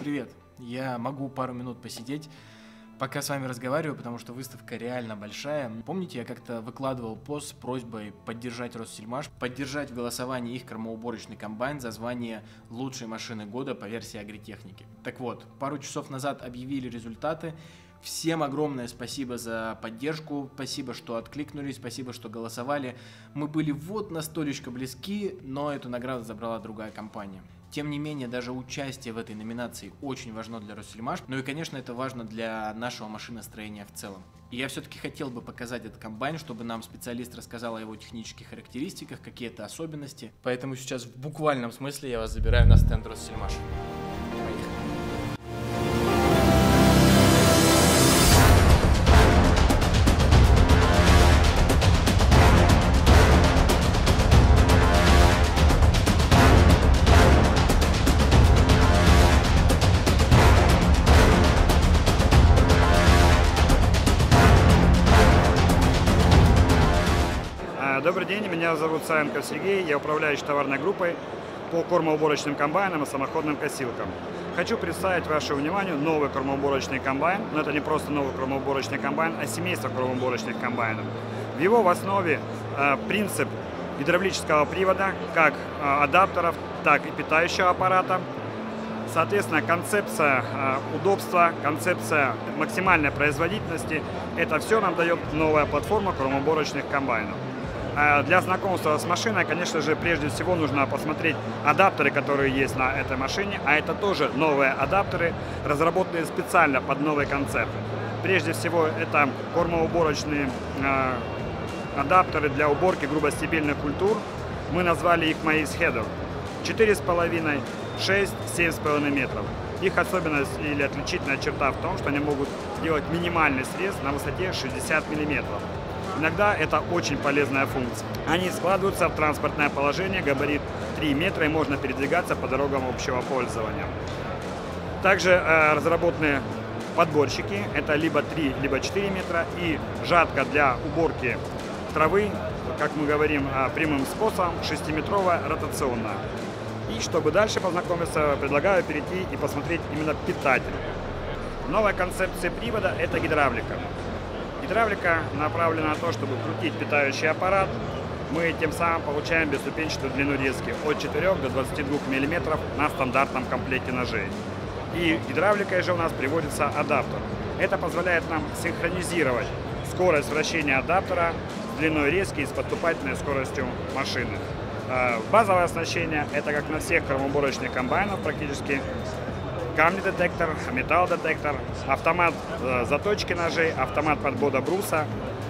привет! Я могу пару минут посидеть, пока с вами разговариваю, потому что выставка реально большая. Помните, я как-то выкладывал пост с просьбой поддержать Россельмаш, поддержать в голосовании их кормоуборочный комбайн за звание лучшей машины года по версии агритехники. Так вот, пару часов назад объявили результаты. Всем огромное спасибо за поддержку, спасибо, что откликнулись, спасибо, что голосовали. Мы были вот настолько близки, но эту награду забрала другая компания. Тем не менее, даже участие в этой номинации очень важно для Россельмаш, ну и, конечно, это важно для нашего машиностроения в целом. И я все-таки хотел бы показать этот комбайн, чтобы нам специалист рассказал о его технических характеристиках, какие-то особенности. Поэтому сейчас в буквальном смысле я вас забираю на стенд Россельмаш. Добрый день, меня зовут Саенков Сергей, я управляющий товарной группой по кормоуборочным комбайнам и самоходным косилкам. Хочу представить вашему вниманию новый кормоуборочный комбайн, но это не просто новый кормоуборочный комбайн, а семейство кормоуборочных комбайнов. В его в основе принцип гидравлического привода, как адаптеров, так и питающего аппарата. Соответственно, концепция удобства, концепция максимальной производительности – это все нам дает новая платформа кормоуборочных комбайнов. Для знакомства с машиной, конечно же, прежде всего нужно посмотреть адаптеры, которые есть на этой машине, а это тоже новые адаптеры, разработанные специально под новый концепт. Прежде всего, это кормоуборочные адаптеры для уборки грубостебельных культур. Мы назвали их Maze Header. 4,5, 6, 7,5 метров. Их особенность или отличительная черта в том, что они могут делать минимальный срез на высоте 60 миллиметров. Иногда это очень полезная функция. Они складываются в транспортное положение, габарит 3 метра, и можно передвигаться по дорогам общего пользования. Также разработаны подборщики, это либо 3, либо 4 метра, и жатка для уборки травы, как мы говорим, прямым способом, 6-метровая ротационная. И чтобы дальше познакомиться, предлагаю перейти и посмотреть именно питатель. Новая концепция привода – это гидравлика. Гидравлика направлена на то, чтобы крутить питающий аппарат. Мы тем самым получаем бесступенчатую длину резки от 4 до 22 мм на стандартном комплекте ножей. И гидравликой же у нас приводится адаптер. Это позволяет нам синхронизировать скорость вращения адаптера с длиной резки и с поступательной скоростью машины. Базовое оснащение – это как на всех кормоуборочных комбайнах практически. Камни-детектор, металл-детектор, автомат заточки ножей, автомат подвода бруса.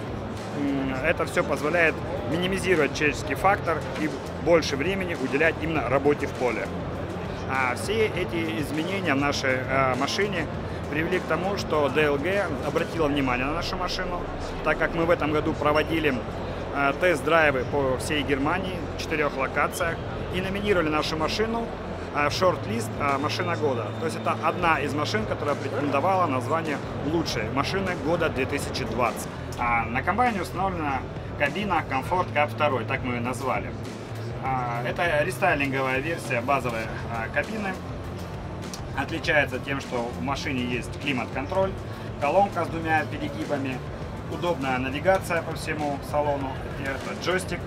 Это все позволяет минимизировать человеческий фактор и больше времени уделять именно работе в поле. Все эти изменения в нашей машине привели к тому, что DLG обратила внимание на нашу машину, так как мы в этом году проводили тест-драйвы по всей Германии, в 4 локациях, и номинировали нашу машину в шорт-лист «Машина года». То есть это одна из машин, которая претендовала на звание лучшей машины года 2020. На комбайне установлена кабина Comfort Cup 2, так мы ее назвали. Это рестайлинговая версия базовой кабины. Отличается тем, что в машине есть климат-контроль, колонка с 2 перегибами, удобная навигация по всему салону, это джойстик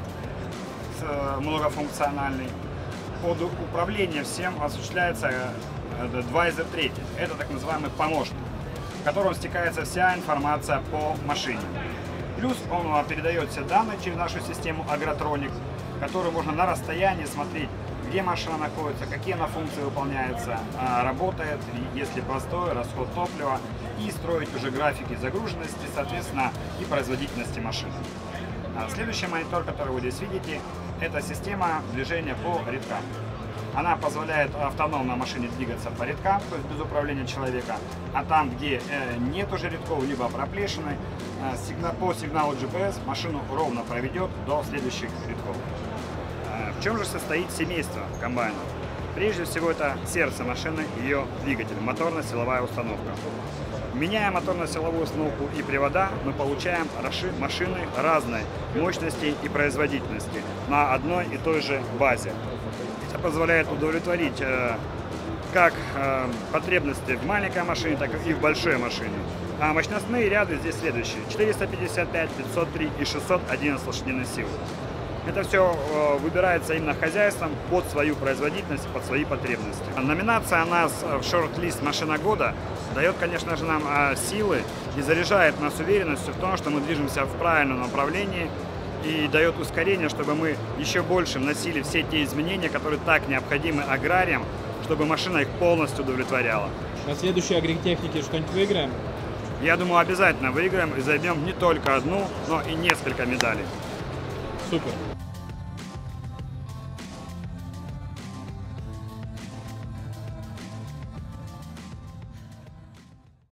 многофункциональный. Под управлением всем осуществляется Advisor 3. Это так называемый помощник, в котором стекается вся информация по машине. Плюс он передает все данные через нашу систему Agrotronic, которую можно на расстоянии смотреть, где машина находится, какие она функции выполняются, работает, есть ли простой, расход топлива, и строить уже графики загруженности, соответственно, и производительности машины. Следующий монитор, который вы здесь видите, это система движения по рядкам. Она позволяет автономно машине двигаться по рядкам, то есть без управления человека. А там, где нет уже рядков, либо проплешины, по сигналу GPS машину ровно проведет до следующих рядков. В чем же состоит семейство комбайнов? Прежде всего, это сердце машины, ее двигатель, моторно-силовая установка. Меняя моторно-силовую установку и привода, мы получаем машины разной мощности и производительности на одной и той же базе. Это позволяет удовлетворить как потребности в маленькой машине, так и в большой машине. А мощностные ряды здесь следующие: 455, 503 и 611 лошадиных сил. Это все выбирается именно хозяйством под свою производительность, под свои потребности. Номинация у нас в шорт-лист «Машина года» дает, конечно же, нам силы и заряжает нас уверенностью в том, что мы движемся в правильном направлении, и дает ускорение, чтобы мы еще больше вносили все те изменения, которые так необходимы аграриям, чтобы машина их полностью удовлетворяла. На следующей агротехнике что-нибудь выиграем? Я думаю, обязательно выиграем и займем не только одну, но и несколько медалей. Супер.